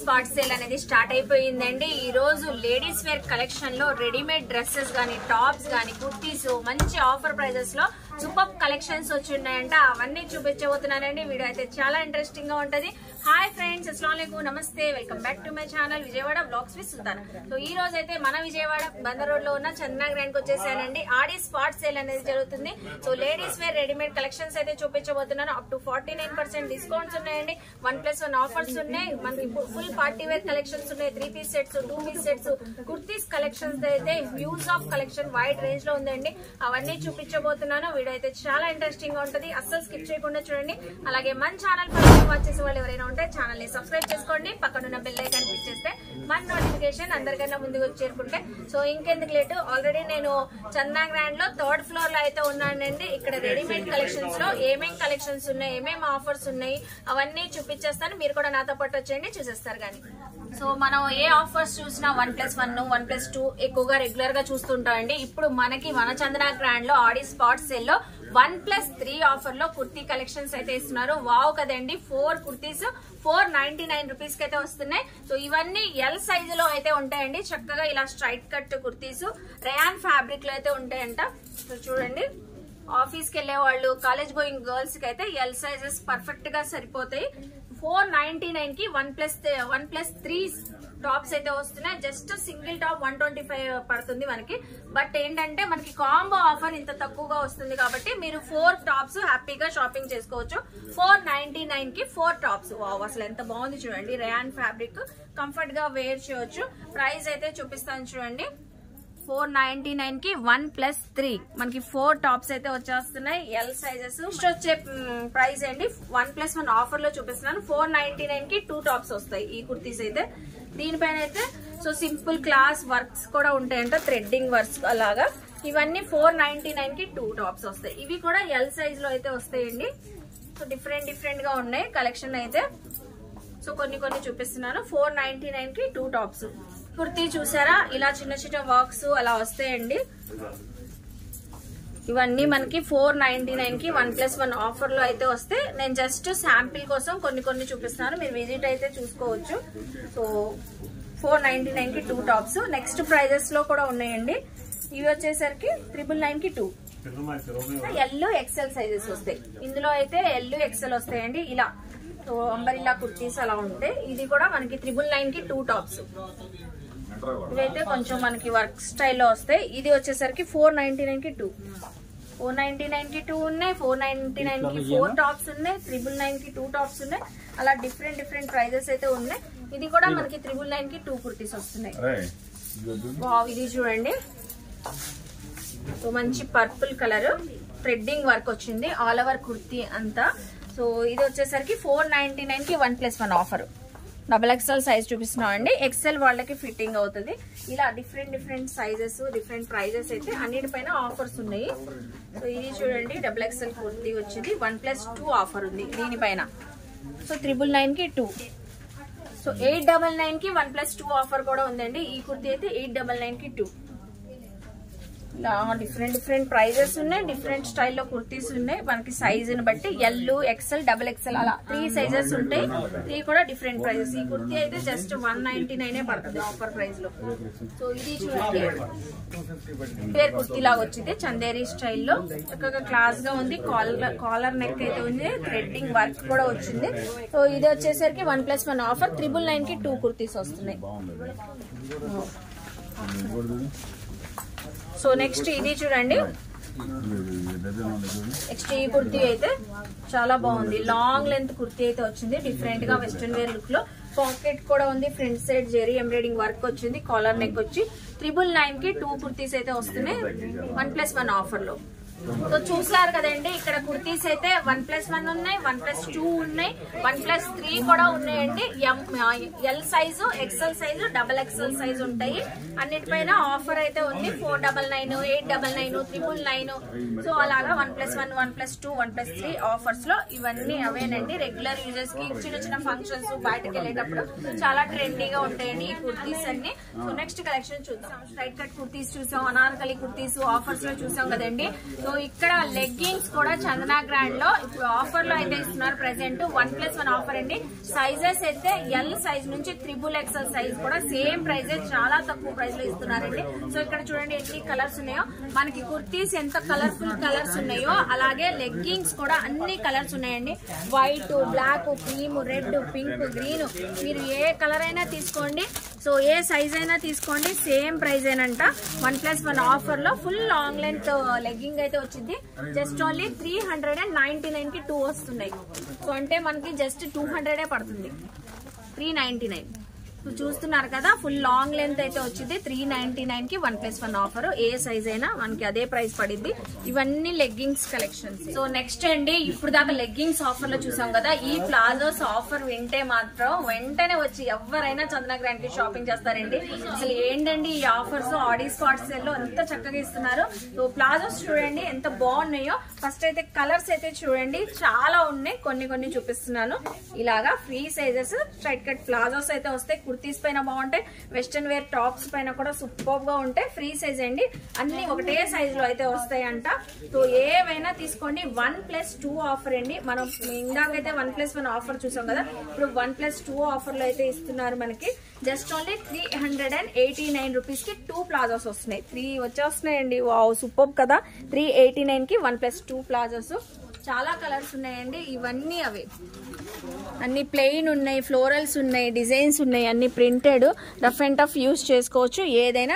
Spot sale అనేది start అయిపోయిందండి. ఈ రోజు లేడీస్ వేర్ కలెక్షన్ లో రెడీమేడ్ డ్రెస్సెస్ గానీ, టాప్స్ గానీ, కుర్తీస్ మంచి ఆఫర్ ప్రైజెస్ లో సూపర్ కలెక్షన్స్ వచ్చి ఉన్నాయంట. అవన్నీ చూపించబోతున్నానండి. వీడియో అయితే చాలా ఇంట్రెస్టింగ్ గా ఉంటది. హాయ్ ఫ్రెండ్స్, అస్సలాము అలైకుం, నమస్తే, welcome back to my channel Vijayawada blogs with Sultan. So ఈ రోజు అయితే మన విజయవాడ బందర్ రోడ్ లో ఉన్న చందనా గ్రాండ్ కి వచ్చేసానండి. ఆడి స్పాట్ సేల్ అనేది జరుగుతుంది. So ladies wear readymade collections అయితే చూపించబోతున్నాను. అప్ టు 49% డిస్కౌంట్స్ ఉన్నాయండి. 1+1 ఆఫర్స్ ఉన్నాయి. మనకి ఫుల్ పార్టీ వేర్ కలెక్షన్స్ ఉన్నాయి. 3 piece sets, 2 piece sets, kurtis collections అయితే huge of collection wide range లో ఉందండి. అవన్నీ చూపించబోతున్నాను. వీడియో అయితే చాలా ఇంట్రెస్టింగ్ గా ఉంటది. అస్సలు స్కిప్ చేయకుండా చూడండి. అలాగే మన ఛానల్ ఫస్ట్ వాచ్ చేసే వాళ్ళు ఎవరైనా ఉంటే ఛానల్ ని సబ్స్క్రైబ్ చేసుకోండి. పక్కనున్న బెల్ ఐకాన్ క్లిక్ చేస్తే మన నోటిఫికేషన్ అందరికన్నా ముందుకు చేరుకుంటే. సో ఇంకెందుకు లేటు, ఆల్రెడీ నేను చందనా గ్రాండ్ లో 3rd ఫ్లోర్ లో అయితే ఉన్నానండి. ఇక్కడ రెడీమేడ్ కలెక్షన్స్ లో ఏమేం కలెక్షన్స్ ఉన్నాయి, ఏమేం ఆఫర్స్ ఉన్నాయి అవన్నీ చూపించేస్తాను. మీరు కూడా నాతో పాటు వచ్చేయండి, చూసేస్తారు కానీ. సో మనం ఏ ఆఫర్స్ చూసినా 1+1, 1+2 ఎక్కువగా రెగ్యులర్ గా చూస్తుంటామండి. ఇప్పుడు మనకి మన చందనా గ్రాండ్ లో ఆడి స్పాట్ సేల్ లో 1+3 ఆఫర్ లో కుర్తీ కలెక్షన్స్ అయితే ఇస్తున్నారు. వావ్ కదండి. 4 కుర్తీస్ 499 రూపీస్ కి అయితే వస్తున్నాయి. సో ఇవన్నీ ఎల్ సైజు లో అయితే ఉంటాయండి. చక్కగా ఇలా straight cut kurtis rayon fabric లో అయితే ఉంటాయంట. సో చూడండి, ఆఫీస్ కి వెళ్లే వాళ్ళు, కాలేజ్ గోయింగ్ గర్ల్స్ కి అయితే ఎల్ సైజెస్ పర్ఫెక్ట్ గా సరిపోతాయి. 499 కి 1+3 టాప్స్ అయితే వస్తున్నాయి. జస్ట్ సింగిల్ టాప్ 125 పడుతుంది మనకి. బట్ ఏంటంటే మనకి కాంబో ఆఫర్ ఇంత తక్కువగా వస్తుంది కాబట్టి మీరు 4 టాప్స్ హ్యాపీగా షాపింగ్ చేసుకోవచ్చు. 499 కి 4 టాప్స్. వావ్, అసలు ఎంత బాగుంది చూడండి. రేయాన్ ఫ్యాబ్రిక్, కంఫర్ట్ గా వేర్ చేయొచ్చు. ప్రైస్ అయితే చూపిస్తాను చూడండి. 499 కి 1+3 మనకి 4 టాప్స్ అయితే వచ్చేస్తున్నాయి. ఎల్ సైజెస్ వచ్చే ప్రైస్ అండి. 1+1 ఆఫర్ లో చూపిస్తున్నాను. 499 కి 2 టాప్స్ వస్తాయి ఈ కుర్తీస్ అయితే. దీనిపైన అయితే సో సింపుల్ క్లాస్ వర్క్స్ కూడా ఉంటాయంట, థ్రెడ్డింగ్ వర్క్స్ అలాగా. ఇవన్నీ 499 కి 2 టాప్స్ వస్తాయి. ఇవి కూడా ఎల్ సైజ్ లో అయితే వస్తాయండి. సో డిఫరెంట్ గా ఉన్నాయి కలెక్షన్ అయితే. సో కొన్ని చూపిస్తున్నాను. 499 కి 2 టాప్స్. కుర్తీ చూసారా, ఇలా చిన్న చిన్న వర్క్స్ అలా వస్తాయండి. ఇవన్నీ మనకి 499 కి 1+1 ఆఫర్ లో అయితే వస్తే, నేను జస్ట్ శాంపిల్ కోసం కొన్ని చూపిస్తున్నాను. మీరు విజిట్ అయితే చూసుకోవచ్చు. సో 499 కి 2 టాప్స్. నెక్స్ట్ ప్రైజెస్ లో కూడా ఉన్నాయండి. ఇవి వచ్చేసరికి 999 కి 2. ఎల్ ఎక్సెల్ సైజెస్ వస్తాయి. ఇందులో అయితే ఎల్ ఎక్సెల్ వస్తాయండి. ఇలా సో అంబరిల్లా కుర్తీస్ అలా ఉంటాయి. ఇది కూడా మనకి 999 కి 2 టాప్స్. ఇవైతే కొంచెం మనకి వర్క్ స్టైల్లో వస్తాయి. ఇది వచ్చేసరికి 499 కి 2. 499 కి 2 ఉన్నాయి. 499 కి 4 టాప్స్ ఉన్నాయి. 999 కి 2 టాప్స్ ఉన్నాయి. అలా డిఫరెంట్ ప్రైజెస్ అయితే ఉన్నాయి. ఇది కూడా మనకి 999 కి 2 కుర్తీస్ వస్తున్నాయి. వావ్, ఇది చూడండి. సో మంచి పర్పుల్ కలర్ థ్రెడ్డింగ్ వర్క్ వచ్చింది ఆల్ ఓవర్ కుర్తీ అంతా. సో ఇది వచ్చేసరికి 499 కి 1+1 ఆఫర్. XXL సైజ్ చూపిస్తున్నాం అండి. ఎక్సెల్ వాళ్ళకి ఫిట్టింగ్ అవుతుంది. ఇలా డిఫరెంట్ సైజెస్, డిఫరెంట్ ప్రైజెస్ అయితే అన్నిటిపైన ఆఫర్స్ ఉన్నాయి. సో ఇది చూడండి, XXL కుర్తీ వచ్చింది. 1+2 ఆఫర్ ఉంది దీనిపైన. సో 999 కి 2. సో 899 కి 1+2 ఆఫర్ కూడా ఉందండి. ఈ కుర్తీ అయితే 899 కి 2. ఇలా డిఫరెంట్ ప్రైజెస్ ఉన్నాయి. డిఫరెంట్ స్టైల్లో కుర్తీస్ ఉన్నాయి. మనకి సైజుని బట్టి ఎల్, ఎక్సెల్, XXL అలా 3 సైజెస్ ఉంటాయి. 3 కూడా డిఫరెంట్ ప్రైజెస్. ఈ కుర్తీ అయితే జస్ట్ 199 పడుతుంది ఆఫర్ ప్రైస్ లో. సో ఇది చూడండి, పేర్ కుర్తీ లాగా వచ్చింది చందేరి స్టైల్లో. చక్కగా క్లాస్ గా ఉంది. కాలర్ నెక్ అయితే ఉంది. థ్రెడ్డింగ్ వర్క్ కూడా వచ్చింది. సో ఇది వచ్చేసరికి 1+1 ఆఫర్. 999 కి 2 కుర్తీస్ వస్తున్నాయి. సో నెక్స్ట్ ఇది చూడండి. నెక్స్ట్ ఈ కుర్తీ అయితే చాలా బాగుంది. లాంగ్ లెంత్ కుర్తీ అయితే వచ్చింది. డిఫరెంట్ గా వెస్టర్న్ వేర్ లుక్ లో. పాకెట్ కూడా ఉంది. Front side zari embroidering work వచ్చింది. కాలర్ నెక్ వచ్చి 999 కి 2 కుర్తీస్ అయితే వస్తున్నాయి 1+1 ఆఫర్ లో. సో చూసారు కదండి, ఇక్కడ కుర్తీస్ అయితే 1+1 ఉన్నాయి, 1+2 ఉన్నాయి, 1+3 కూడా ఉన్నాయండి. L size, XL size, XXL size ఉంటాయి. అన్నిటిపైన ఆఫర్ అయితే ఉంది. 499, 899, 999. సో అలాగా 1+1, 1+2, 1+3 ఆఫర్స్ లో ఇవన్నీ అవేనండి. రెగ్యులర్ యూజర్స్ కి చిన్న ఫంక్షన్స్, బయటకు వెళ్ళేటప్పుడు చాలా ట్రెండీగా ఉంటాయండి ఈ కుర్తీస్ అన్ని. సో నెక్స్ట్ కలెక్షన్ చూద్దాం. స్ట్రైట్ కట్ కుర్తీస్ చూసాం, అనార్కలి కుర్తీస్ ఆఫర్స్ లో చూసాం కదండి. సో ఇక్కడ లెగ్గింగ్స్ కూడా చందనా గ్రాండ్ లో ఇప్పుడు ఆఫర్ లో అయితే ఇస్తున్నారు. ప్రెసెంట్ 1+1 ఆఫర్ అండి. సైజెస్ అయితే ఎల్ సైజ్ నుంచి XXL సైజ్ కూడా సేమ్ ప్రైస్, చాలా తక్కువ ప్రైస్ లో ఇస్తున్నారండి. సో ఇక్కడ చూడండి ఎన్ని కలర్స్ ఉన్నాయో, మనకి కుర్తీస్ ఎంత కలర్ఫుల్ కలర్స్ ఉన్నాయో అలాగే లెగ్గింగ్స్ కూడా అన్ని కలర్స్ ఉన్నాయండి. White, black, cream, red, pink, green, మీరు ఏ కలర్ అయినా తీసుకోండి. సో ఏ సైజ్ అయినా తీసుకోండి, సేమ్ ప్రైస్ ఏనంట. 1+1 ఆఫర్ లో ఫుల్ లాంగ్ లెంత్ లెగ్గింగ్ అయితే వచ్చింది. జస్ట్ ఓన్లీ 399 కి 2 వస్తున్నాయి. సో అంటే మనకి జస్ట్ 200 పడుతుంది. 399 చూస్తున్నారు కదా, ఫుల్ లాంగ్ లెంత్ అయితే వచ్చింది. 399 కి 1+1 ఆఫర్. ఏ సైజ్ అయినా మనకి అదే ప్రైస్ పడింది. ఇవన్నీ లెగ్గింగ్స్ కలెక్షన్స్. సో నెక్స్ట్ అండి, ఇప్పుడు దాకా లెగ్గింగ్స్ ఆఫర్ లో చూసాం కదా, ఈ ప్లాజోస్ ఆఫర్ వింటే మాత్రం వెంటనే వచ్చి ఎవరైనా చందనా గ్రాండ్ కి షాపింగ్ చేస్తారండి. అసలు ఏంటండి ఈ ఆఫర్స్, ఆడి స్పాట్ సేల్ లో ఎంత చక్కగా ఇస్తున్నారు. సో ప్లాజోస్ చూడండి ఎంత బాగున్నాయో. ఫస్ట్ అయితే కలర్స్ అయితే చూడండి, చాలా ఉన్నాయి. కొన్ని చూపిస్తున్నాను. ఇలాగా free sizes straight cut palazzos అయితే వస్తాయి. కుర్తీస్ పైన బాగుంటాయి, వెస్టర్న్ వేర్ టాప్స్ పైన కూడా సూపర్ గా ఉంటాయి. ఫ్రీ సైజ్ అండి, అన్ని ఒకటే సైజ్ లో అయితే వస్తాయంట. సో ఏవైనా తీసుకోండి. 1+2 ఆఫర్ అండి. మనం ఇందాకైతే 1+1 ఆఫర్ చూసాం కదా, ఇప్పుడు 1+2 ఆఫర్ లో అయితే ఇస్తున్నారు మనకి. జస్ట్ ఓన్లీ 389 రూపీస్ కి 2 ప్లాజోస్ వస్తున్నాయి. 3 వచ్చేస్తున్నాయండి. వావ్, సూపర్ కదా. 389 కి 1+2 ప్లాజోస్. చాలా కలర్స్ ఉన్నాయండి. ఇవన్నీ అవే, అన్ని ప్లెయిన్ ఉన్నాయి, ఫ్లోరల్స్ ఉన్నాయి, డిజైన్స్ ఉన్నాయి, అన్ని printed, rough and tough use చేసుకోవచ్చు. ఏదైనా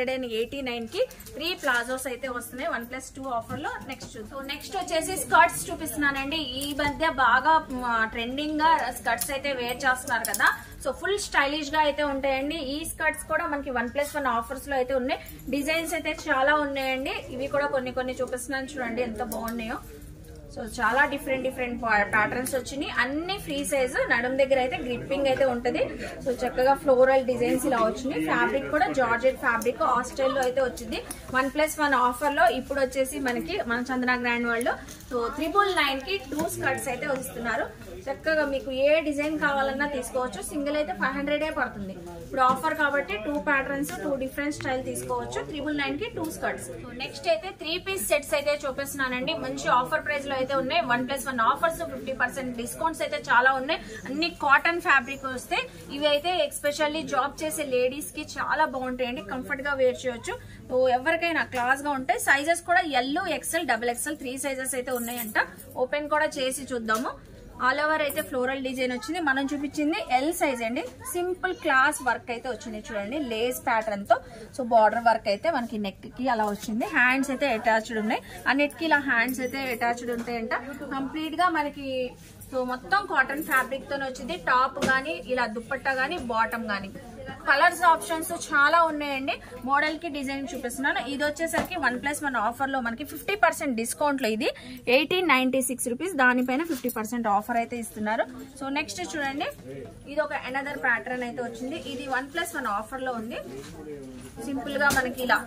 389 కి 3 ప్లాజోస్ అయితే వస్తున్నాయి 1+2 ఆఫర్ లో. నెక్స్ట్ వచ్చేసి స్కర్ట్స్ చూపిస్తున్నానండి. ఈ మధ్య బాగా ట్రెండింగ్ గా స్కర్ట్స్ అయితే వేర్ చేస్తున్నారు కదా. సో ఫుల్ స్టైలిష్ గా అయితే ఉంటాయండి. ఈ స్కర్ట్స్ కూడా మనకి 1+1 ఆఫర్స్ లో అయితే ఉన్నాయి. డిజైన్స్ అయితే చాలా ఉన్నాయండి. ఇవి కూడా కొన్ని చూపిస్తున్నాను చూడండి ఎంత బాగున్నాయో. సో చాలా డిఫరెంట్ ప్యాటర్న్స్ వచ్చినాయి. అన్ని ఫ్రీ సైజ్. నడుం దగ్గర అయితే గ్రిప్పింగ్ అయితే ఉంటది. సో చక్కగా ఫ్లోరల్ డిజైన్స్ ఇలా వచ్చినాయి. ఫ్యాబ్రిక్ కూడా జార్జెట్ ఫ్యాబ్రిక్ ఆస్ట్రేల్ లో అయితే వచ్చింది. 1+1 ఆఫర్ లో ఇప్పుడు వచ్చేసి మనకి మన చందనా గ్రాండ్ వాళ్ళు సో 999 కి 2 స్కర్ట్స్ అయితే వస్తున్నారు. చక్కగా మీకు ఏ డిజైన్ కావాలన్నా తీసుకోవచ్చు. సింగిల్ అయితే 500 పడుతుంది. ఇప్పుడు ఆఫర్ కాబట్టి 2 ప్యాటర్న్స్ 2 డిఫరెంట్ స్టైల్ తీసుకోవచ్చు. 999 కి 2 స్కర్ట్స్. నెక్స్ట్ అయితే 3 పీస్ సెట్స్ అయితే చూపిస్తున్నానండి. మంచి ఆఫర్ ప్రైస్ లో అయితే ఉన్నాయి. 1+1 ఆఫర్స్, 50% డిస్కౌంట్స్ అయితే చాలా ఉన్నాయి. అన్ని కాటన్ ఫ్యాబ్రిక్ వస్తాయి. ఇవి అయితే ఎస్పెషల్లీ జాబ్ చేసే లేడీస్ కి చాలా బాగుంటాయండి. కంఫర్ట్ గా వేర్ చేయొచ్చు. ఎవరికైనా క్లాస్ గా ఉంటాయి. సైజెస్ కూడా ఎల్, XL, XXL 3 సైజెస్ అయితే ఉన్నాయంట. ఓపెన్ కూడా చేసి చూద్దాము. ఆల్ ఓవర్ అయితే ఫ్లోరల్ డిజైన్ వచ్చింది. మనం చూపించింది ఎల్ సైజ్ అండి. సింపుల్ క్లాస్ వర్క్ అయితే వచ్చింది చూడండి, లేస్ ప్యాటర్న్ తో. సో బార్డర్ వర్క్ అయితే మనకి నెక్ కి అలా వచ్చింది. హ్యాండ్స్ అయితే అటాచ్డ్ ఉన్నాయి. అన్నిటికీ ఇలా హ్యాండ్స్ అయితే అటాచ్డ్ ఉంటాయంట. కంప్లీట్ గా మనకి సో మొత్తం కాటన్ ఫ్యాబ్రిక్ తోనే వచ్చింది. టాప్ గానీ, ఇలా దుప్పట్టా గానీ, బాటమ్ గానీ. కలర్స్ ఆప్షన్స్ చాలా ఉన్నాయండి. మోడల్ కి డిజైన్ చూపిస్తున్నాను. ఇది వచ్చేసరికి 1+1 ఆఫర్ లో మనకి 50% డిస్కౌంట్ లో ఇది 1896 రూపీస్. దానిపైన 50% ఆఫర్ అయితే ఇస్తున్నారు. సో నెక్స్ట్ చూడండి, ఇది ఒక అనదర్ ప్యాటర్న్ అయితే వచ్చింది. ఇది 1+1 ఆఫర్ లో ఉంది. సింపుల్ గా మనకి ఇలా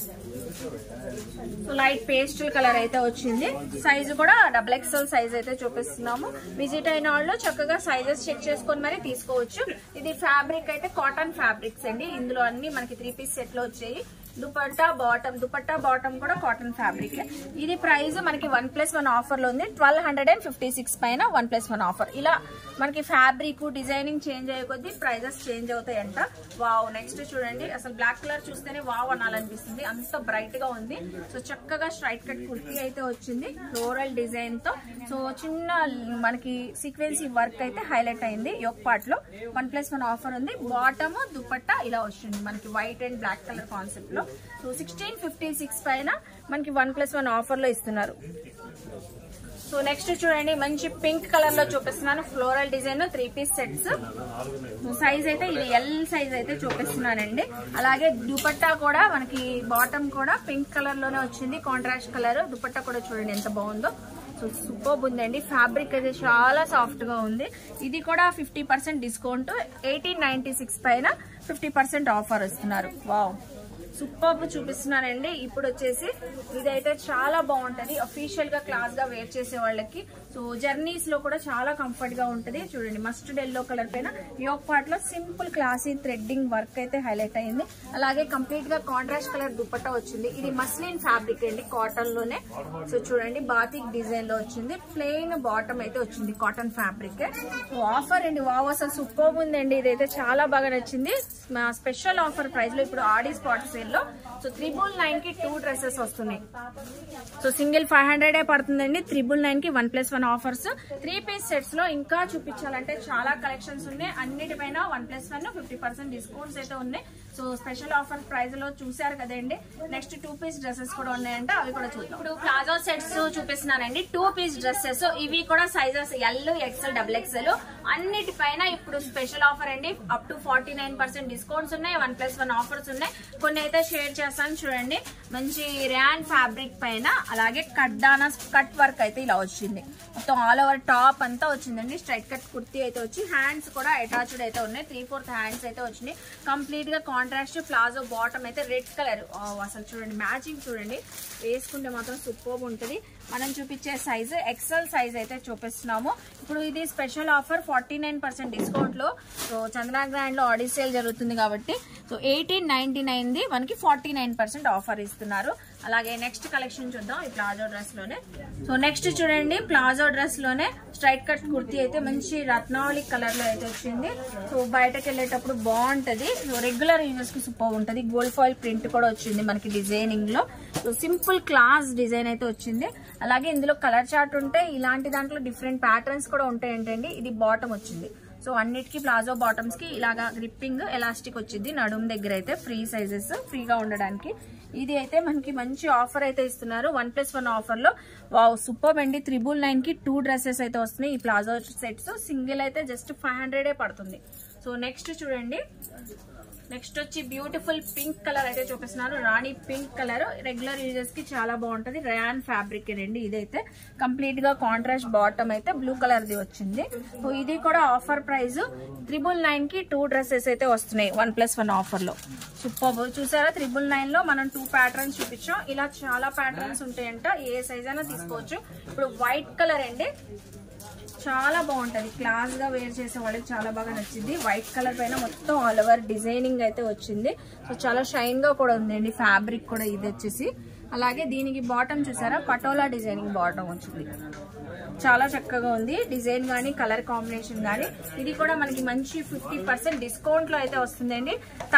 సో లైట్ పేస్టల్ కలర్ అయితే వచ్చింది. సైజు కూడా XXL సైజ్ అయితే చూపిస్తున్నాము. విజిట్ అయిన వాళ్ళు చక్కగా సైజెస్ చెక్ చేసుకొని మరి తీసుకోవచ్చు. ఇది ఫ్యాబ్రిక్ అయితే కాటన్ ఫ్యాబ్రిక్స్ అండి. ఇందులో అన్ని మనకి 3 పీస్ సెట్ లో వచ్చాయి. దుపట్టా బాటమ్ కూడా కాటన్ ఫ్యాబ్రిక్. ఇది ప్రైస్ మనకి 1+1 ఆఫర్ లో ఉంది. 1256 పైన 1+1 ఆఫర్. ఇలా మనకి ఫ్యాబ్రిక్ డిజైనింగ్ చేంజ్ అయ్యే కొద్దీ ప్రైజెస్ చేంజ్ అవుతాయంట. వావ్, నెక్స్ట్ చూడండి, అసలు బ్లాక్ కలర్ చూస్తేనే వావ్ అనాలనిపిస్తుంది, అంత బ్రైట్ గా ఉంది. సో చక్కగా స్ట్రైట్ కట్ కుర్తీ అయితే వచ్చింది ఫ్లోరల్ డిజైన్ తో. సో చిన్న మనకి సీక్వెన్సీ వర్క్ అయితే హైలైట్ అయింది యోక్ పార్ట్ లో. 1+1 ఆఫర్ ఉంది. బాటమ్ దుపట్టా ఇలా వచ్చింది మనకి white and black colour concept లో. సో 1656 పైన మనకి 1+1 ఆఫర్ లో ఇస్తున్నారు. సో నెక్స్ట్ చూడండి, మంచి పింక్ కలర్ లో చూపిస్తున్నాను. Floral design 3 piece sets. Size అయితే ఇది ఎల్ సైజ్ అయితే చూపిస్తున్నానండి. అలాగే దుపట్టా కూడా మనకి బాటమ్ కూడా పింక్ కలర్ లోనే వచ్చింది, కాంట్రాస్ట్ కలర్. దుపట్టా కూడా చూడండి ఎంత బాగుందో. సో సూపర్ ఉందండి. ఫ్యాబ్రిక్ అయితే చాలా సాఫ్ట్ గా ఉంది. ఇది కూడా 50% డిస్కౌంట్. 1896 పైన 50% ఆఫర్ ఇస్తున్నారు. వావ్, సూపర్ చూపిస్తున్నానండి. ఇప్పుడు వచ్చేసి ఇదైతే చాలా బాగుంటది, అఫీషియల్ గా క్లాస్ గా వేర్ చేసే వాళ్ళకి. సో జర్నీస్ లో కూడా చాలా కంఫర్ట్ గా ఉంటది. చూడండి మస్టర్డ్ ఎల్లో కలర్ పైన యోక్ పార్ట్ లో సింపుల్ క్లాసీ థ్రెడ్డింగ్ వర్క్ అయితే హైలైట్ అయింది. అలాగే కంప్లీట్ గా కాంట్రాస్ట్ కలర్ దుపట్టా వచ్చింది. ఇది మస్లిన్ ఫ్యాబ్రిక్ అండి, కాటన్ లోనే. సో చూడండి బాతిక్ డిజైన్ లో వచ్చింది, ప్లెయిన్ బాటమ్ అయితే వచ్చింది, కాటన్ ఫ్యాబ్రిక్. ఆఫర్ అండి, వావ్ అసలు సూపర్ ఉందండి. ఇదైతే చాలా బాగా నచ్చింది. స్పెషల్ ఆఫర్ ప్రైస్ లో ఇప్పుడు ఆడి స్పాట్ సేల్ లో సో 999 కి 2 డ్రెస్సెస్ వస్తున్నాయి. సో సింగిల్ 500 పడుతుందండి. 999 కి 1+1 ఆఫర్స్. 3 పీస్ సెట్స్ లో ఇంకా చూపించాలంటే చాలా కలెక్షన్స్ ఉన్నాయి. అన్నిటిపైన 1+1 50% డిస్కౌంట్స్ అయితే ఉన్నాయి. సో స్పెషల్ ఆఫర్ ప్రైస్ లో చూసారు కదండి. నెక్స్ట్ 2 పీస్ డ్రెస్సెస్ కూడా ఉన్నాయంట, అవి కూడా చూద్దాం. ఇప్పుడు ప్లాజో సెట్స్ చూపిస్తున్నానండి. 2 పీస్ డ్రెస్సెస్, ఇవి కూడా సైజెస్ ఎల్, ఎక్స్ఎల్, XXL అన్నిటిపైన ఇప్పుడు స్పెషల్ ఆఫర్ అండి. అప్ టు 49% డిస్కౌంట్స్ ఉన్నాయి, 1+1 ఆఫర్స్ ఉన్నాయి. కొన్ని అయితే షేర్ చేస్తాను చూడండి. మంచి ర్యాన్ ఫ్యాబ్రిక్ పైన అలాగే కట్ వర్క్ అయితే ఇలా వచ్చింది. మొత్తం ఆల్ ఓవర్ టాప్ అంతా వచ్చిందండి. స్ట్రైట్ కట్ కుర్తీ అయితే వచ్చి హ్యాండ్స్ కూడా అటాచ్డ్ అయితే ఉన్నాయి. 3/4 హ్యాండ్స్ అయితే వచ్చినాయి. కంప్లీట్ గా కాంట్రాస్ట్ ప్లాజో బాటమ్ అయితే రెడ్ కలర్. అసలు చూడండి మ్యాచింగ్ చూడండి, వేసుకుంటే మాత్రం సూపర్ ఉంటుంది. మనం చూపించే సైజ్ XL సైజ్ అయితే చూపిస్తున్నాము. ఇప్పుడు ఇది స్పెషల్ ఆఫర్ 49% డిస్కౌంట్ లో. సో చంద్ర గ్రాండ్ లో ఆడి సేల్ జరుగుతుంది కాబట్టి సో 1899 మనకి 49% ఆఫర్ ఇస్తున్నారు. అలాగే నెక్స్ట్ కలెక్షన్ చూద్దాం ఈ ప్లాజో డ్రెస్ లోనే. సో నెక్స్ట్ చూడండి ప్లాజో డ్రెస్ లోనే స్ట్రైట్ కట్ కుర్తీ అయితే మంచి రత్నావళి కలర్ లో అయితే వచ్చింది. సో బయటకు వెళ్ళేటప్పుడు బాగుంటది. సో రెగ్యులర్ యూజెస్ కి సూపర్ ఉంటది. గోల్డ్ ఫాయిల్ ప్రింట్ కూడా వచ్చింది మనకి డిజైనింగ్ లో. సో సింపుల్ క్లాస్ డిజైన్ అయితే వచ్చింది. అలాగే ఇందులో కలర్ చార్ట్ ఉంటే ఇలాంటి దాంట్లో డిఫరెంట్ ప్యాటర్న్స్ కూడా ఉంటాయి ఏంటండి. ఇది బాటమ్ వచ్చింది. సో అన్నిటికీ ప్లాజో బాటమ్స్ కి ఇలాగా గ్రిప్పింగ్ ఎలాస్టిక్ వచ్చింది. నడుము దగ్గర అయితే ఫ్రీ సైజెస్ ఫ్రీగా ఉండడానికి. ఇది అయితే మనకి మంచి ఆఫర్ అయితే ఇస్తున్నారు 1+1 ఆఫర్ లో. వావ్ సూపర్ అండి. 999 కి 2 డ్రెస్సెస్ అయితే వస్తున్నాయి. ఈ ప్లాజో సెట్స్ సింగిల్ అయితే జస్ట్ 500 పడుతుంది. సో నెక్స్ట్ చూడండి, నెక్స్ట్ వచ్చి బ్యూటిఫుల్ పింక్ కలర్ అయితే చూపిస్తున్నారు. రాణి పింక్ కలర్ రెగ్యులర్ యూజెస్ కి చాలా బాగుంటది. రయాన్ ఫ్యాబ్రిక్ అండి. ఇదైతే కంప్లీట్ గా కాంట్రాస్ట్ బాటమ్ అయితే బ్లూ కలర్ ది వచ్చింది. సో ఇది కూడా ఆఫర్ ప్రైస్ 999 కి 2 డ్రెస్సెస్ అయితే వస్తున్నాయి 1+1 ఆఫర్ లో. సూపర్ చూసారా, 999 లో మనం 2 ప్యాటర్న్స్ చూపించాం. ఇలా చాలా ప్యాటర్న్స్ ఉంటాయంట, ఏ సైజ్ అయినా తీసుకోవచ్చు. ఇప్పుడు వైట్ కలర్ అండి, చాలా బాగుంటది. క్లాస్ గా వేర్ చేసే వాళ్ళకి చాలా బాగా నచ్చింది. వైట్ కలర్ పైన మొత్తం ఆల్ ఓవర్ డిజైనింగ్ అయితే వచ్చింది. సో చాలా షైన్ గా కూడా ఉందండి ఫ్యాబ్రిక్ కూడా. ఇది వచ్చేసి అలాగే దీనికి బాటమ్ చూసారా, పటోలా డిజైనింగ్ బాటమ్ వచ్చింది. చాలా చక్కగా ఉంది డిజైన్ గానీ కలర్ కాంబినేషన్ గానీ. ఇది కూడా మనకి మంచి 50% డిస్కౌంట్ లో అయితే వస్తుందండి.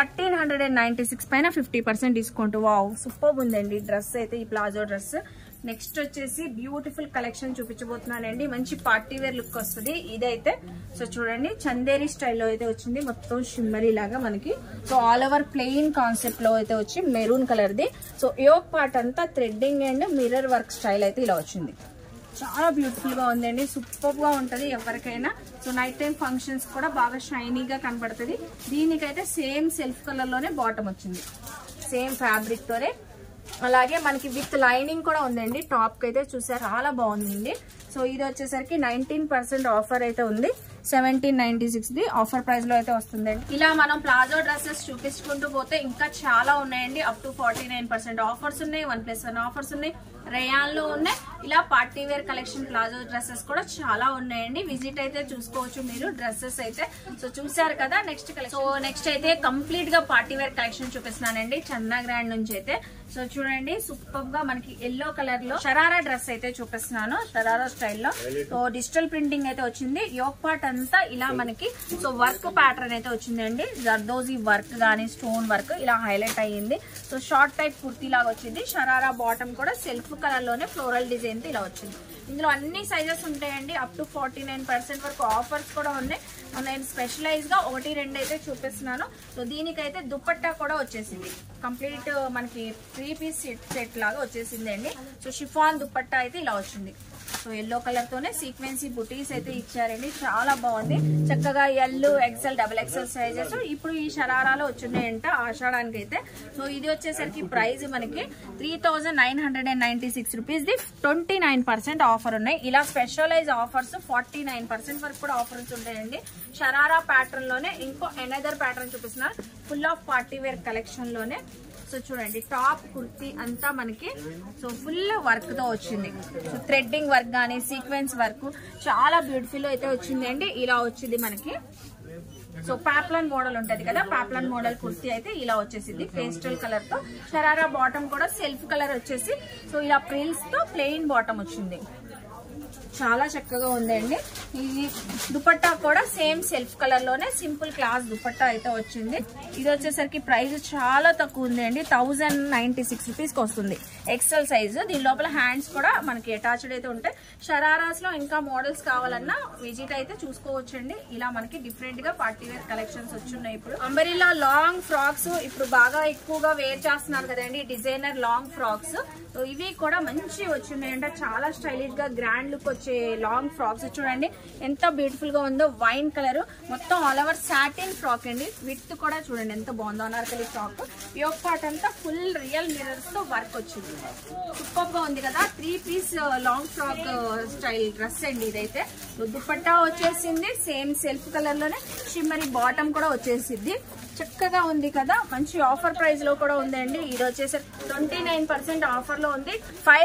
1396 పైన 50% డిస్కౌంట్. వావ్ సూపర్ ఉందండి డ్రెస్ అయితే, ఈ ప్లాజో డ్రెస్. నెక్స్ట్ వచ్చేసి బ్యూటిఫుల్ కలెక్షన్ చూపించబోతున్నానండి. మంచి పార్టీ వేర్ లుక్ వస్తుంది ఇదైతే. సో చూడండి చందేరి స్టైల్లో అయితే వచ్చింది, మొత్తం షిమ్మరీ లాగా మనకి. So all over plain concept లో అయితే వచ్చి మెరూన్ కలర్ ది. సో యోక్ పార్ట్ అంతా threading and mirror work style అయితే ఇలా వచ్చింది. చాలా బ్యూటిఫుల్ గా ఉందండి, సూపర్ గా ఉంటది ఎవరికైనా. సో నైట్ టైం ఫంక్షన్స్ కూడా బాగా షైనీగా కనబడుతుంది. దీనికైతే సేమ్ సెల్ఫ్ కలర్ లోనే బాటమ్ వచ్చింది, సేమ్ ఫ్యాబ్రిక్ తోనే. అలాగే మనకి విత్ లైనింగ్ కూడా ఉందండి టాప్ కి అయితే. చూసారు చాలా బాగుందండి. సో ఇది వచ్చేసరికి 19% ఆఫర్ అయితే ఉంది. 1796 ది ఆఫర్ ప్రైస్ లో అయితే వస్తుందండి. ఇలా మనం ప్లాజో డ్రెస్సెస్ చూపించుకుంటూ పోతే ఇంకా చాలా ఉన్నాయండి. అప్ టు 49% ఆఫర్స్ ఉన్నాయి, 1+1 ఆఫర్స్ ఉన్నాయి, రేయాన్ లో ఉన్నాయి. ఇలా party wear collection palazzo dresses కూడా చాలా ఉన్నాయండి. విజిట్ అయితే చూసుకోవచ్చు మీరు డ్రెస్సెస్ అయితే. సో చూసారు కదా నెక్స్ట్ కలెక్షన్. సో నెక్స్ట్ అయితే కంప్లీట్ గా పార్టీ వేర్ కలెక్షన్ చూపిస్తున్నానండి చందా గ్రాండ్ నుంచి అయితే. సో చూడండి సూపర్ గా మనకి ఎల్లో కలర్ లో షరారా డ్రెస్ అయితే చూపిస్తున్నాను, షరారా స్టైల్లో. సో డిజిటల్ ప్రింటింగ్ అయితే వచ్చింది. యోక్ పార్ట్ అంతా ఇలా మనకి సో వర్క్ ప్యాటర్న్ అయితే వచ్చిందండి. జర్దోజీ వర్క్ గానీ స్టోన్ వర్క్ ఇలా హైలైట్ అయ్యింది. సో షార్ట్ టైప్ కుర్తీ లాగా వచ్చింది. షరారా బాటమ్ కూడా సెల్ఫ్ కలర్ లోనే ఫ్లోరల్ డిజైన్ ఇలా వచ్చింది. ఇందులో అన్ని సైజెస్ ఉంటాయండి. అప్ టు 49% వరకు ఆఫర్స్ కూడా ఉన్నాయి. నేను స్పెషలైజ్ గా 1-2 అయితే చూపిస్తున్నాను. సో దీనికైతే దుపట్టా కూడా వచ్చేసింది. కంప్లీట్ మనకి 3 పీస్ సెట్ లాగా వచ్చేసింది అండి. సో షిఫాన్ దుపట్టా అయితే ఇలా వచ్చింది. సో ఎల్లో కలర్ తోనే సీక్వెన్సీ బుటీస్ అయితే ఇచ్చారండి, చాలా బాగుంది. చక్కగా ఎల్, XL, XXL సైజెస్ ఇప్పుడు ఈ షరారాలో వచ్చున్నాయంట ఆషాఢానికి అయితే. సో ఇది వచ్చేసరికి ప్రైస్ మనకి 3996 రూపీస్ ది 29% ఆఫర్ ఉన్నాయి. ఇలా స్పెషలైజ్ ఆఫర్స్ 49% వరకు కూడా ఆఫర్స్ ఉంటాయండి. షరారా ప్యాటర్న్ లోనే ఇంకో ఎనదర్ ప్యాటర్న్ చూపిస్తున్నారు, full of party wear collection లోనే. సో చూడండి టాప్ కుర్తీ అంతా మనకి సో ఫుల్ వర్క్ తో వచ్చింది. సో థ్రెడ్డింగ్ వర్క్ గానీ సీక్వెన్స్ వర్క్ చాలా బ్యూటిఫుల్ అయితే వచ్చింది అండి. ఇలా వచ్చింది మనకి. సో పాప్లాన్ మోడల్ ఉంటది కదా, పాప్లాన్ మోడల్ కుర్తీ అయితే ఇలా వచ్చేసింది పేస్టల్ కలర్ తో. షరారా బాటమ్ కూడా సెల్ఫ్ కలర్ వచ్చేసి సో ఇలా ప్రిల్స్ తో ప్లెయిన్ బాటమ్ వచ్చింది. చాలా చక్కగా ఉందండి. ఈ దుపట్టా కూడా సేమ్ సెల్ఫ్ కలర్ లోనే సింపుల్ క్లాస్ దుపట్టా అయితే వచ్చింది. ఇది వచ్చేసరికి ప్రైస్ చాలా తక్కువ ఉంది అండి, 1096 రూపీస్ కి వస్తుంది. XL size. దీని లోపల హ్యాండ్స్ కూడా మనకి అటాచ్డ్ అయితే ఉంటాయి. షరారాస్ లో ఇంకా మోడల్స్ కావాలన్నా విజిట్ అయితే చూసుకోవచ్చండి. ఇలా మనకి డిఫరెంట్ గా పార్టీ వేర్ కలెక్షన్స్ వచ్చున్నాయి. ఇప్పుడు అంబరిల్లా లాంగ్ ఫ్రాక్స్ ఇప్పుడు బాగా ఎక్కువగా వేర్ చేస్తున్నారు కదండి, డిజైనర్ లాంగ్ ఫ్రాక్స్. సో ఇవి కూడా మంచి వచ్చినాయి అంటే చాలా స్టైలిష్ గా గ్రాండ్ లుక్ వచ్చే లాంగ్ ఫ్రాక్స్. చూడండి ఎంత బ్యూటిఫుల్ గా ఉందో, వైన్ కలర్ మొత్తం ఆల్ ఓవర్ సాటిన్ ఫ్రాక్ అండి. విత్ కూడా చూడండి ఎంత బాగుందో అనార్కలి ఫ్రాక్. యోక్ పార్ట్ అంతా ఫుల్ రియల్ మిర్రర్స్ తో వర్క్ వచ్చింది. సూపర్ గా ఉంది కదా. 3 piece long frock style dress అండి ఇదైతే. దుపట్టా వచ్చేసింది సేమ్ సెల్ఫ్ కలర్ లోనే, షిమ్మరీ బాటమ్ కూడా వచ్చేసింది. చక్కగా ఉంది కదా. మంచి ఆఫర్ ప్రైస్ లో కూడా ఉందండి. ఇది వచ్చేసి 29% ఆఫర్ లో ఉంది.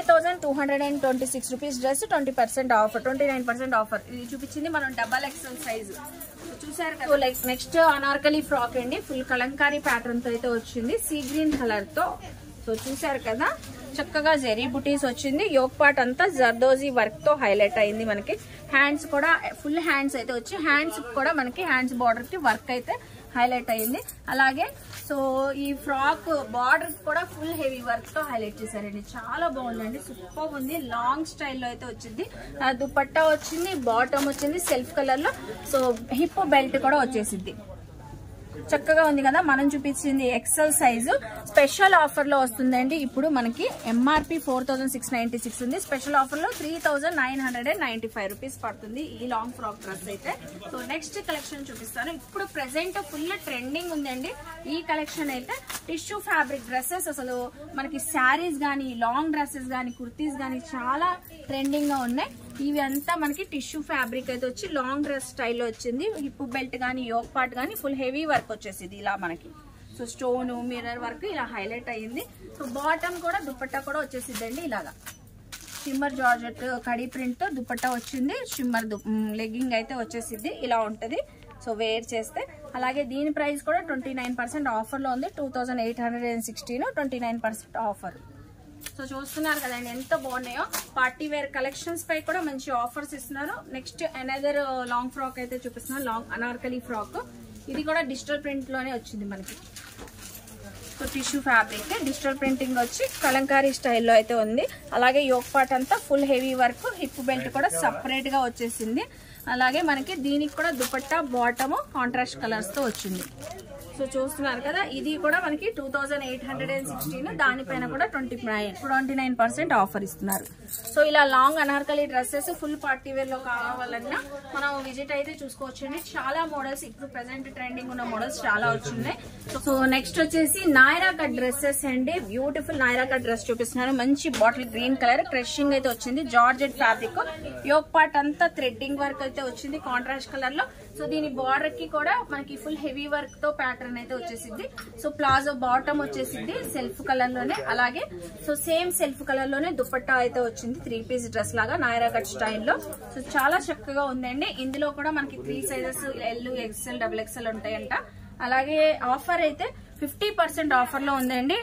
5226 రూపీస్ డ్రెస్ 20% ఆఫర్, 29% ఆఫర్. ఇది చూపించింది మనం XXL సైజు చూసారు కదా. లైక్ నెక్స్ట్ అనార్కలి ఫ్రాక్ అండి, ఫుల్ కలంకారీ ప్యాటర్న్ తో అయితే వచ్చింది సీ గ్రీన్ కలర్ తో. సో చూసారు కదా చక్కగా జెరీ బుటీస్ వచ్చింది. యోక్ పార్ట్ అంతా జర్దోజీ వర్క్ తో హైలైట్ అయింది. మనకి హ్యాండ్స్ కూడా ఫుల్ హ్యాండ్స్ అయితే వచ్చి హ్యాండ్స్ కూడా మనకి హ్యాండ్స్ బార్డర్ కి వర్క్ అయితే హైలైట్ అయింది. అలాగే సో ఈ ఫ్రాక్ బార్డర్ కూడా ఫుల్ హెవీ వర్క్ తో హైలైట్ చేశారండి. చాలా బాగుందండి, సూపర్ ఉంది. లాంగ్ స్టైల్లో అయితే వచ్చింది. దుపట్టా వచ్చింది, బాటమ్ వచ్చింది సెల్ఫ్ కలర్ లో. సో హిప్ బెల్ట్ కూడా వచ్చేసింది. చక్కగా ఉంది కదా. మనం చూపించింది ఎక్సెల్ సైజు. స్పెషల్ ఆఫర్ లో వస్తుందండి. ఇప్పుడు మనకి ఎంఆర్పి 4696 ఉంది. స్పెషల్ ఆఫర్ లో 3995 రూపీస్ పడుతుంది ఈ లాంగ్ ఫ్రాక్ డ్రెస్ అయితే. సో నెక్స్ట్ కలెక్షన్ చూపిస్తాను. ఇప్పుడు ప్రెసెంట్ ఫుల్ ట్రెండింగ్ ఉందండి ఈ కలెక్షన్ అయితే. టిష్యూ ఫ్యాబ్రిక్ డ్రెస్సెస్ అసలు మనకి శారీస్ గానీ లాంగ్ డ్రెస్సెస్ గానీ కుర్తీస్ గానీ చాలా ట్రెండింగ్ గా ఉన్నాయి. ఇవి అంతా మనకి టిష్యూ ఫ్యాబ్రిక్ అయితే వచ్చి లాంగ్ డ్రెస్ స్టైల్లో వచ్చింది. హిప్ బెల్ట్ గానీ యోక్ పార్ట్ గానీ ఫుల్ హెవీ వర్క్ వచ్చేసింది ఇలా మనకి. సో స్టోన్ మిర్రర్ వర్క్ ఇలా హైలైట్ అయ్యింది. సో బాటమ్ కూడా దుపట్టా కూడా వచ్చేసిద్దండి ఇలాగా. షిమ్మర్ జార్జెట్ కడీ ప్రింట్ తో దుపట్టా వచ్చింది. షిమ్మర్ లెగ్గింగ్ అయితే వచ్చేసిద్ది ఇలా ఉంటది. సో వేర్ చేస్తే అలాగే దీని ప్రైస్ కూడా 29% ఆఫర్ లో ఉంది. 2816 29% ఆఫర్. సో చూస్తున్నారు కదండి ఎంత బాగున్నాయో. పార్టీ వేర్ కలెక్షన్స్ పై కూడా మంచి ఆఫర్స్ ఇస్తున్నారు. నెక్స్ట్ అనదర్ లాంగ్ ఫ్రాక్ అయితే చూపిస్తున్నారు, లాంగ్ అనార్కలి ఫ్రాక్. ఇది కూడా డిజిటల్ ప్రింట్ లోనే వచ్చింది మనకి. So tissue fabric digital printing వచ్చి కలంకారీ స్టైల్లో అయితే ఉంది. అలాగే యోక్ పార్ట్ అంతా full heavy work, hip belt కూడా సపరేట్ గా వచ్చేసింది. అలాగే మనకి దీనికి కూడా దుపట్టా బాటమ్ కాంట్రాస్ట్ కలర్స్ తో వచ్చింది. సో చూస్తున్నారు కదా. ఇది కూడా మనకి 2816, దానిపైన కూడా 29% ఆఫర్ ఇస్తున్నారు. సో ఇలా long anarkali dresses full party wear లో కావాలన్నా మనం విజిట్ అయితే చూసుకోవచ్చండి. చాలా మోడల్స్ ఇప్పుడు ప్రెసెంట్ ట్రెండింగ్ ఉన్న మోడల్స్ చాలా వచ్చినాయి. సో నెక్స్ట్ వచ్చేసి నాయరా కట్ డ్రెస్సెస్ అండి. బ్యూటిఫుల్ నాయరా కట్ డ్రెస్ చూపిస్తున్నారు. మంచి బాటిల్ గ్రీన్ కలర్ క్రషింగ్ అయితే వచ్చింది. జార్జెట్ ఫ్యాబ్రిక్, యోక్ పార్ట్ అంతా థ్రెడ్డింగ్ వర్క్ అయితే వచ్చింది కాంట్రాస్ట్ కలర్ లో. సో దీని బార్డర్ కి కూడా మనకి ఫుల్ హెవీ వర్క్ తో ప్యాటర్న్ అయితే వచ్చేసింది. సో ప్లాజో బాటమ్ వచ్చేసింది సెల్ఫ్ కలర్ లోనే. అలాగే సో సేమ్ సెల్ఫ్ కలర్ లోనే దుపట్టా అయితే వచ్చింది. 3 పీస్ డ్రెస్ లాగా నాయరా కట్ స్టైల్లో. సో చాలా చక్కగా ఉందండి. ఇందులో కూడా మనకి 3 సైజెస్ ఎల్, XL, XXL ఉంటాయంట. అలాగే ఆఫర్ అయితే 50% ఆఫర్ లో ఉందండి.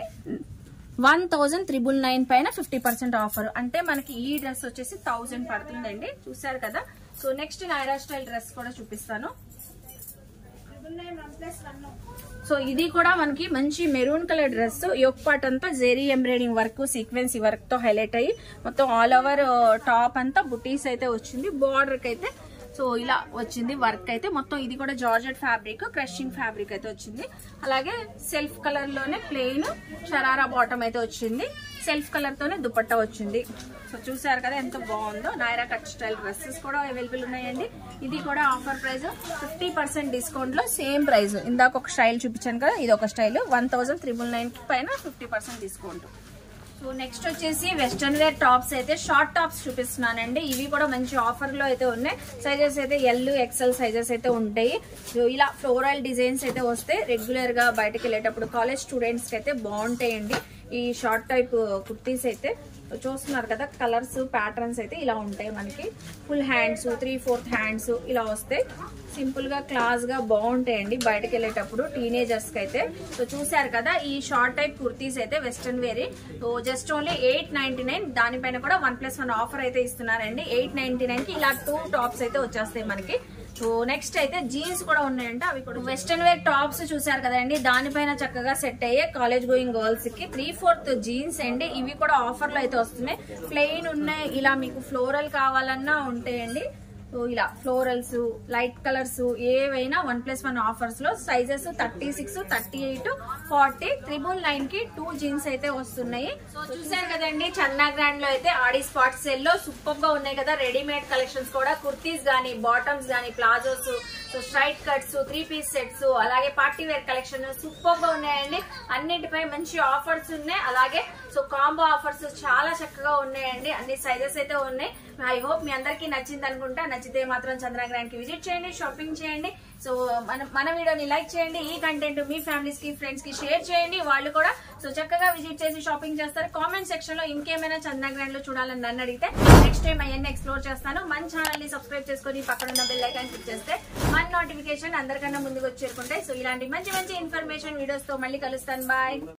1999 పైన 50% ఆఫర్ అంటే మనకి ఈ డ్రెస్ వచ్చేసి 1000 పడుతుందండి. చూసారు కదా. So next Naira style dress కూడా చూపిస్తాను. సో ఇది కూడా మనకి మంచి maroon colour dress. Yoke part అంతా జెరీ ఎంబ్రాయిడింగ్ వర్క్, సీక్వెన్సీ వర్క్ తో హైలైట్ అయ్యి మొత్తం ఆల్ ఓవర్ టాప్ అంతా బుటీస్ అయితే వచ్చింది. బార్డర్ కి అయితే సో ఇలా వచ్చింది వర్క్ అయితే మొత్తం. ఇది కూడా జార్జెట్ ఫ్యాబ్రిక్, క్రషింగ్ ఫ్యాబ్రిక్ అయితే వచ్చింది. అలాగే సెల్ఫ్ కలర్ లోనే ప్లెయిన్ షరారా బాటమ్ అయితే వచ్చింది. సెల్ఫ్ కలర్ తోనే దుపట్టా వచ్చింది. సో చూసారు కదా ఎంత బాగుందో. నాయరా కట్ స్టైల్ డ్రెస్సెస్ కూడా అవైలబుల్ ఉన్నాయండి. ఇది కూడా ఆఫర్ ప్రైస్ 50% డిస్కౌంట్ లో సేమ్ ప్రైస్. ఇందాక ఒక స్టైల్ చూపించాను కదా, ఇది ఒక స్టైల్ 1999 పైన 50% డిస్కౌంట్. సో సో నెక్స్ట్ వచ్చేసి వెస్టర్న్ వేర్ టాప్స్ అయితే షార్ట్ టాప్స్ చూపిస్తున్నానండి. ఇవి కూడా మంచి ఆఫర్ లో అయితే ఉన్నాయి. సైజెస్ అయితే ఎల్ ఎక్సెల్ సైజెస్ అయితే ఉంటాయి. సో ఇలా ఫ్లోరల్ డిజైన్స్ అయితే వస్తే రెగ్యులర్ గా బయటకు వెళ్ళేటప్పుడు కాలేజ్ స్టూడెంట్స్ కి అయితే బాగుంటాయండి. ఈ షార్ట్ టైప్ కుర్తీస్ అయితే చూస్తున్నారు కదా, కలర్స్ ప్యాటర్న్స్ అయితే ఇలా ఉంటాయి. మనకి ఫుల్ హ్యాండ్స్ 3/4 హ్యాండ్స్ ఇలా వస్తాయి. సింపుల్ గా క్లాస్ గా బాగుంటాయండి బయటకు వెళ్ళేటప్పుడు టీనేజర్స్ కి అయితే. సో చూసారు కదా ఈ షార్ట్ టైప్ కుర్తీస్ అయితే western wear. So just only 899. దానిపైన కూడా 1+1 ఆఫర్ అయితే ఇస్తున్నారండి. 899 కి ఇలా 2 టాప్స్ అయితే వచ్చేస్తాయి మనకి. సో నెక్స్ట్ అయితే జీన్స్ కూడా ఉన్నాయంటే అవి కూడా వెస్టర్న్ వేర్ టాప్స్ చూసారు కదండి, దానిపైన చక్కగా సెట్ అయ్యే కాలేజ్ గోయింగ్ గర్ల్స్ కి 3/4 జీన్స్ అండి. ఇవి కూడా ఆఫర్ లో అయితే వస్తున్నాయి. ప్లెయిన్ ఉన్నాయి, ఇలా మీకు ఫ్లోరల్ కావాలన్నా ఉంటాయండి. సో ఇలా ఫ్లోరల్స్ లైట్ కలర్స్ ఏవైనా 1+1 ఆఫర్స్ లో సైజెస్ 36, 38, 40, 999 కి 2 జీన్స్ అయితే వస్తున్నాయి. సో చూసారు కదండి చందనా గ్రాండ్ లో అయితే ఆడి స్పాట్ సేల్ లో సూపర్ గా ఉన్నాయి కదా రెడీమేడ్ కలెక్షన్స్ కూడా. కుర్తీస్ గానీ, బాటమ్స్ గానీ, palazzos, so straight cuts, three piece sets, అలాగే పార్టీ వేర్ కలెక్షన్ సూపర్ గా ఉన్నాయండి. అన్నిటిపై మంచి ఆఫర్స్ ఉన్నాయి. అలాగే సో కాంబో ఆఫర్స్ చాలా చక్కగా ఉన్నాయండి. అన్ని సైజెస్ అయితే ఉన్నాయి. ఐ హోప్ మీ అందరికీ నచ్చింది అనుకుంటా. నచ్చితే మాత్రం చంద్ర గ్రాండ్ కి విజిట్ చేయండి, షాపింగ్ చేయండి. సో మన వీడియోని లైక్ చేయండి. ఈ కంటెంట్ మీ ఫ్యామిలీస్ కి, ఫ్రెండ్స్ కి షేర్ చేయండి. వాళ్ళు కూడా సో చక్కగా విజిట్ చేసి షాపింగ్ చేస్తారు. కామెంట్ సెక్షన్ లో ఇంకేమైనా చంద్ర గ్రాండ్ లో చూడాలని నన్ను అడిగితే నెక్స్ట్ టైం అవన్నీ ఎక్స్ప్లోర్ చేస్తాను. మన ఛానల్ ని సబ్స్క్రైబ్ చేసుకుని పక్కన ఉన్న బెల్ ఐకాన్ క్లిక్ చేస్తే మన నోటిఫికేషన్ అందరికన్నా ముందుకు వచ్చి చేరుకుంటాయి. సో ఇలాంటి మంచి మంచి ఇన్ఫర్మేషన్ వీడియోస్ తో మళ్ళీ కలుస్తాను. బాయ్.